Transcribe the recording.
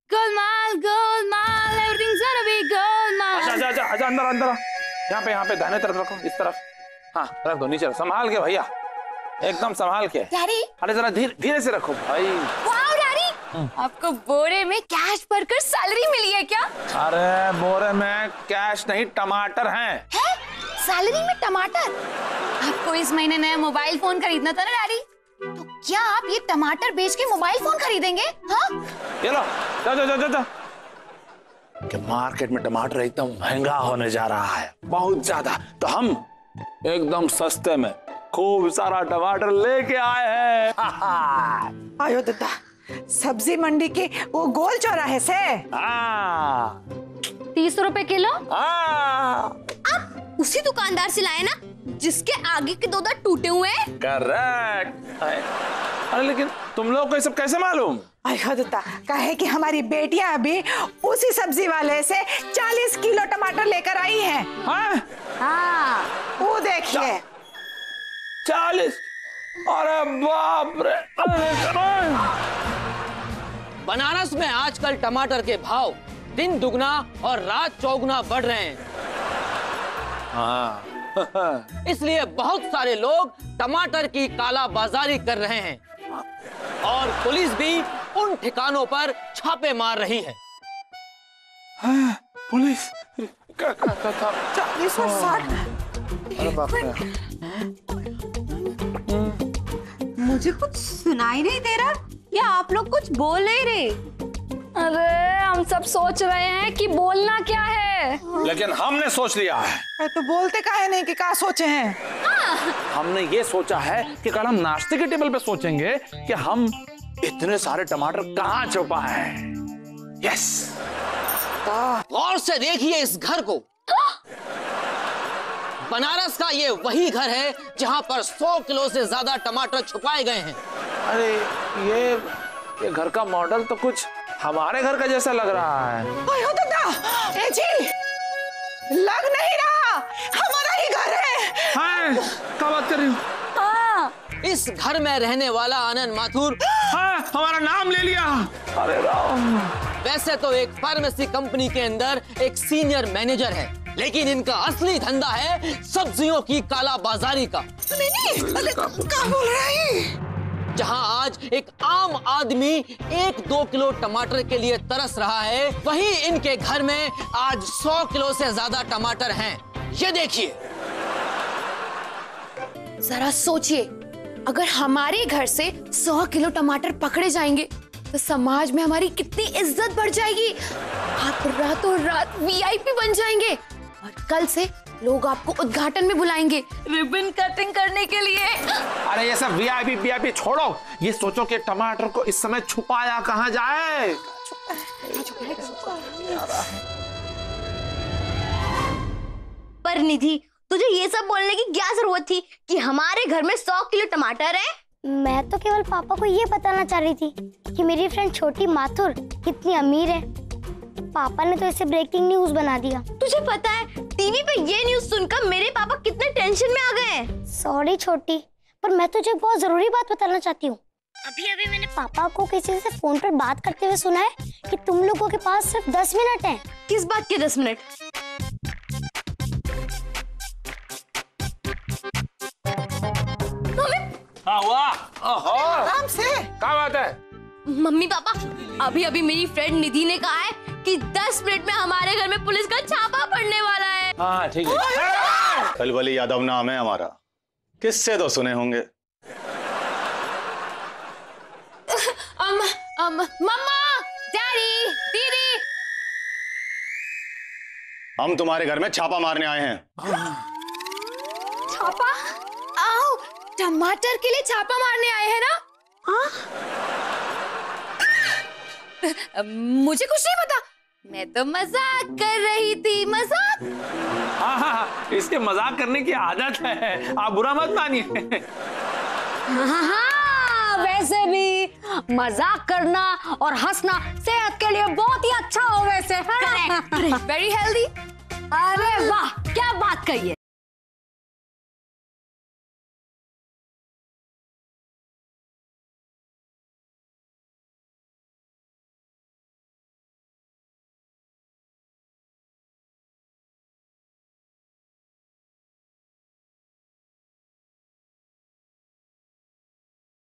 Golmaal Golmaal, everything's gonna be Golmaal. अच्छा अंदर यहाँ पे दाहिने तरफ रखो, इस तरफ। हाँ रख दो, नीचे संभाल के भैया, एकदम संभाल के। डैडी अरे जरा धीरे से रखो भाई। वाओ डैडी, आपको बोरे में कैश भरकर सैलरी मिली है क्या? अरे बोरे में कैश नहीं, टमाटर हैं। है? सैलरी में टमाटर? आपको इस महीने नया मोबाइल फोन खरीदना था ना डैडी, तो क्या आप ये टमाटर बेच के मोबाइल फोन खरीदेंगे? हाँ? ये लो, जा। कि मार्केट में टमाटर एकदम महंगा होने जा रहा है, बहुत ज्यादा, तो हम एकदम सस्ते में खूब सारा टमाटर लेके आए हैं। आयो दादा, सब्जी मंडी के वो गोल चौराहे से। 30 रुपए किलो। आप उसी दुकानदार से लाए ना जिसके आगे के 2 दांत टूटे हुए हैं? करेक्ट। अरे लेकिन तुम लोग को ये सब कैसे मालूम? आयो दादा, कहे कि हमारी बेटियां अभी उसी सब्जी वाले से 40 किलो टमाटर लेकर आई हैं। हाँ, वो देखिए। 40? अरे बाप रे। बनारस में आजकल टमाटर के भाव दिन दुगना और रात चौगुना बढ़ रहे हैं। हाँ। इसलिए बहुत सारे लोग टमाटर की काला बाजारी कर रहे हैं और पुलिस भी उन ठिकानों पर छापे मार रही है। पुलिस? 40 और 60। अरे बाप रे। मुझे कुछ सुनाई नहीं दे रहा या आप लोग कुछ बोल नहीं रहे? अरे हम सब सोच रहे हैं कि बोलना क्या है, लेकिन हमने सोच लिया है। तो बोलते काहे नहीं कि क्या सोचे हैं? हमने ये सोचा है कि कल हम नाश्ते के टेबल पे सोचेंगे कि हम इतने सारे टमाटर कहाँ छुपाए हैं। यस। गौर से देखिए इस घर को। बनारस का ये वही घर है जहाँ पर 100 किलो से ज्यादा टमाटर छुपाए गए हैं। अरे ये घर का मॉडल तो कुछ हमारे घर का जैसा लग रहा है। आयो दादा, ए जी, लग नहीं रहा, हमारा ही घर है। हाँ, क्या बात कर रही हो? हाँ। इस घर में रहने वाला आनंद माथुर हाँ, हमारा नाम ले लिया। अरे राम। वैसे तो एक फार्मेसी कंपनी के अंदर एक सीनियर मैनेजर है, लेकिन इनका असली धंधा है सब्जियों की काला बाजारी का। नहीं, क्या बोल रहा है? जहां आज एक आम आदमी 1-2 किलो टमाटर के लिए तरस रहा है, वहीं इनके घर में आज 100 किलो से ज्यादा टमाटर हैं। ये देखिए। जरा सोचिए, अगर हमारे घर से 100 किलो टमाटर पकड़े जाएंगे तो समाज में हमारी कितनी इज्जत बढ़ जाएगी। आप रातों रात वीआईपी बन जाएंगे और कल से लोग आपको उद्घाटन में बुलाएंगे रिबन कटिंग करने के लिए। अरे ये सब वीआईपी छोड़ो, ये सोचो कि टमाटर को इस समय छुपाया कहाँ जाए। पर निधि, तुझे ये सब बोलने की क्या जरूरत थी कि हमारे घर में 100 किलो टमाटर है? मैं तो केवल पापा को ये बताना चाह रही थी कि मेरी फ्रेंड छोटी माथुर कितनी अमीर है। पापा ने तो इसे ब्रेकिंग न्यूज बना दिया। तुझे पता है टीवी पे ये न्यूज सुनकर मेरे पापा कितने टेंशन में आ गए हैं। सॉरी छोटी, पर मैं तुझे एक बहुत जरूरी बात बताना चाहती हूँ। अभी मैंने पापा को किसी से फोन पर बात करते हुए सुना है कि तुम लोगों के पास सिर्फ 10 मिनट हैं। किस बात के 10 मिनट? हाँ वाह, आराम से। क्या बात है? मम्मी पापा, अभी मेरी फ्रेंड निधि ने कहा है कि 10 मिनट में हमारे घर में पुलिस का छापा पड़ने वाला है। हाँ ठीक है। खलबली यादव नाम है हमारा, किससे तो सुने होंगे। मम्मा, डैडी, दीदी, हम तुम्हारे घर में छापा मारने आए हैं। छापा? आओ, टमाटर के लिए छापा मारने आए हैं ना? मुझे कुछ नहीं पता, मैं तो मजाक कर रही थी, मजाक। हाँ, इसके मजाक करने की आदत है, आप बुरा मत मानिए। हाँ, वैसे भी मजाक करना और हंसना सेहत के लिए बहुत ही अच्छा हो वैसे, है ना? Very healthy. अरे वाह, क्या बात कही है।